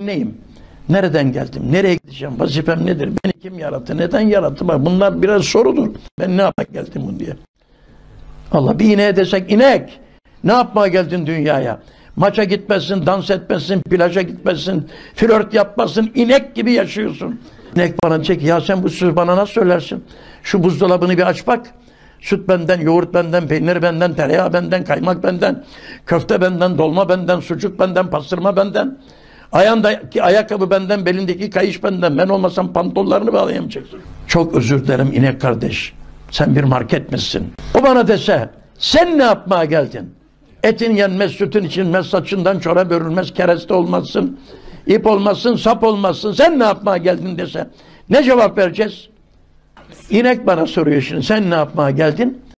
neyim? Nereden geldim? Nereye gideceğim? Vazifem nedir? Beni kim yarattı? Neden yarattı? Bak bunlar biraz sorudur. Ben ne yapmaya geldim bunu diye. Allah bir ineğe desek inek. Ne yapmaya geldin dünyaya? Maça gitmezsin, dans etmezsin, plaja gitmezsin, flört yapmazsın, inek gibi yaşıyorsun. İnek bana diyecek ya sen bu sözü bana nasıl söylersin? Şu buzdolabını bir aç bak. Süt benden, yoğurt benden, peynir benden, tereyağı benden, kaymak benden, köfte benden, dolma benden, sucuk benden, pastırma benden. Ayağındaki ayakkabı benden, belindeki kayış benden. Ben olmasam pantollarını bağlayamayacaksın. Çok özür dilerim inek kardeş. Sen bir market misin? O bana dese sen ne yapmaya geldin? Etin yenmez, sütün içilmez, saçından çorap örülmez, kereste olmazsın, ip olmazsın, sap olmazsın. Sen ne yapmaya geldin dese ne cevap vereceğiz? İnek bana soruyor şimdi sen ne yapmaya geldin?